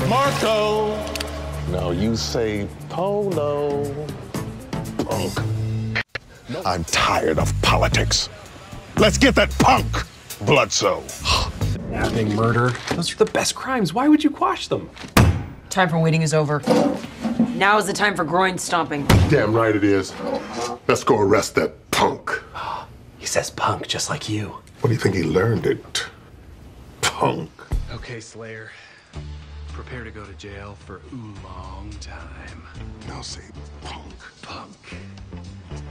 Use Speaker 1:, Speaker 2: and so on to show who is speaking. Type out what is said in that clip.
Speaker 1: Marco. No, you say polo. Punk. I'm tired of politics. Let's get that punk bloodso.
Speaker 2: Kidnapping, murder, those are the best crimes. Why would you quash them?
Speaker 3: Time for waiting is over. Now is the time for groin stomping.
Speaker 1: Damn right it is. Let's go arrest that punk.
Speaker 2: He says punk just like you.
Speaker 1: What do you think he learned it? Punk.
Speaker 4: Okay, Slayer. Prepare to go to jail for a long time.
Speaker 1: Now say punk.
Speaker 4: Punk.